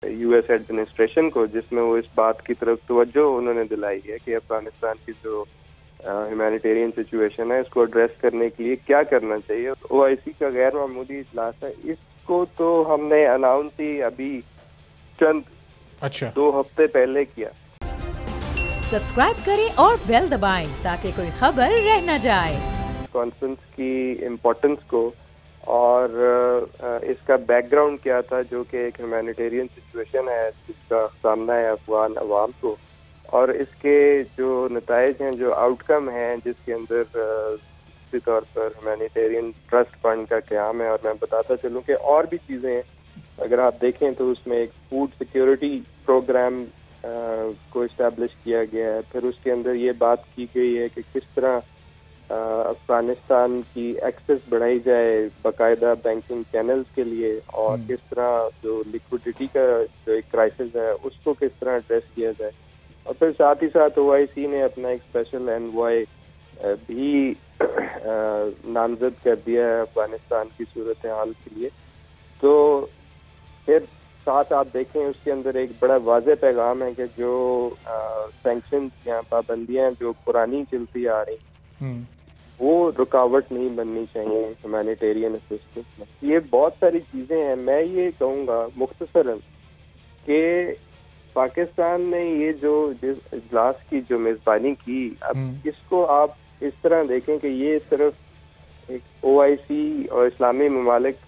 US administration को, जिसमें वो इस बात की तरफ तवज्जो उन्होंने दिलाई है कि अफगानिस्तान की जो ह्यूमैनिटेरियन सिचुएशन है इसको एड्रेस करने के लिए क्या करना चाहिए। ओआईसी का गैर मामूली इजलास है, इसको तो हमने अनाउंस ही अभी चंद 2 हफ्ते पहले किया। सब्सक्राइब करें और बेल दबाएं ताकि कोई खबर रह न जाए। कॉन्फ्रेंस की इम्पोर्टेंस को और इसका बैकग्राउंड क्या था, जो कि एक ह्यूमैनिटेरियन सिचुएशन है जिसका सामना है अफगान अवाम को, और इसके जो नताइज हैं, जो आउटकम हैं, जिसके अंदर उसी तौर पर ह्यूमैनिटेरियन ट्रस्ट फंड का क़याम है। और मैं बताता चलूँ कि और भी चीज़ें हैं, अगर आप देखें तो उसमें एक फूड सिक्योरिटी प्रोग्राम को इस्टेब्लिश किया गया है। फिर उसके अंदर ये बात की गई है कि किस तरह अफगानिस्तान की एक्सेस बढ़ाई जाए बाकायदा बैंकिंग चैनल्स के लिए, और किस तरह जो लिक्विडिटी का जो एक क्राइसिस है उसको किस तरह एड्रेस किया जाए। और फिर साथ ही साथ ओआईसी ने अपना एक स्पेशल एनवॉय भी नामजद कर दिया है अफगानिस्तान की सूरत हाल के लिए। तो फिर साथ आप देखें उसके अंदर एक बड़ा वाज़ेह पैगाम है कि जो सैंक्शन या पाबंदियां जो पुरानी चलती आ रही वो रुकावट नहीं बननी चाहिए ह्यूमैनिटेरियन असिस्टेंस में। ये बहुत सारी चीज़ें हैं। मैं ये कहूँगा मुख्तसरन कि पाकिस्तान ने ये जो इजलास की जो मेज़बानी की, अब इसको आप इस तरह देखें कि ये सिर्फ एक ओआईसी और इस्लामी ममालिक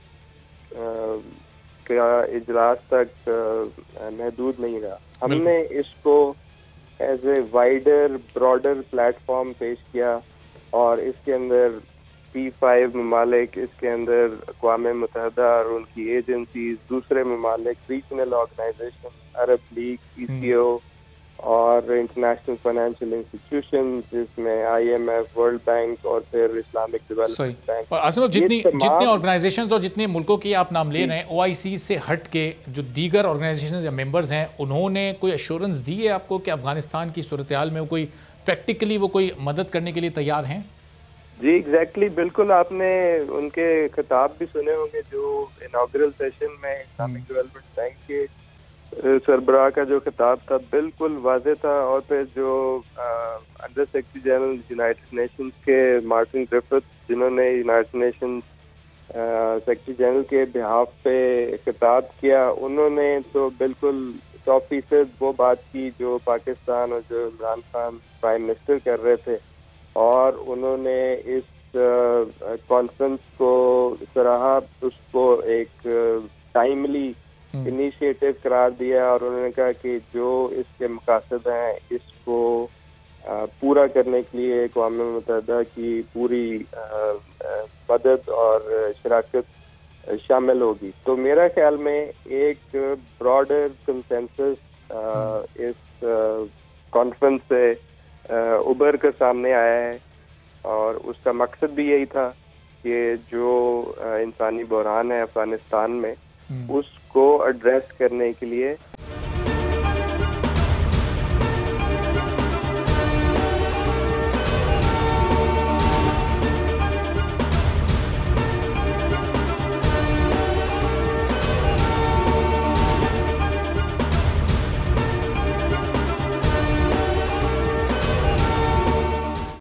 का इजलास तक महदूद नहीं रहा। हमने इसको as a wider broader platform पेश किया, और इसके अंदर P5 ममालिक, इसके अंदर अक़वाम मुत्तहिदा और उनकी एजेंसीज, दूसरे ममालिक, regional organisation, Arab League, PCO और इंटरनेशनल फाइनेंशियल इंस्टीट्यूशन, जिसमें IMF, वर्ल्ड बैंक और फिर इस्लामिक डेवलपमेंट बैंक। और आसिम, जितने ऑर्गेनाइजेशंस और जितने मुल्कों की आप नाम ले रहे हैं, OIC से हट के जो दीगर ऑर्गेनाइजेशंस या मेंबर्स हैं, उन्होंने कोई एश्योरेंस दी है आपको कि अफगानिस्तान की सूरत हाल में कोई प्रैक्टिकली वो कोई मदद करने के लिए तैयार हैं? जी एग्जैक्टली, बिल्कुल। आपने उनके खिताब भी सुने होंगे जो इनॉग्रल सेशन में इस्लामिक डेवलपमेंट बैंक के सरबराह का जो खिताब था बिल्कुल वाज़ेह था। और फिर जो under secretary general United Nations के मार्टिन ग्रिफिथ, जिन्होंने यूनाइटेड नेशंस सेक्रेटरी जनरल के बिहाफ पे खिताब किया, उन्होंने तो बिल्कुल 100% वो बात की जो पाकिस्तान और जो इमरान खान प्राइम मिनिस्टर कर रहे थे। और उन्होंने इस कॉन्फ्रेंस को सराहा, उसको एक टाइमली इनिशिएटिव करार दिया, और उन्होंने कहा कि जो इसके मकासद हैं इसको पूरा करने के लिए अक़वाम मुत्तहिदा की पूरी मदद और शराकत शामिल होगी। तो मेरा ख्याल में एक ब्रॉडर कंसेंसस इस कॉन्फ्रेंस से उभर कर सामने आया है, और उसका मकसद भी यही था कि जो इंसानी बहरान है अफगानिस्तान में उसको एड्रेस करने के लिए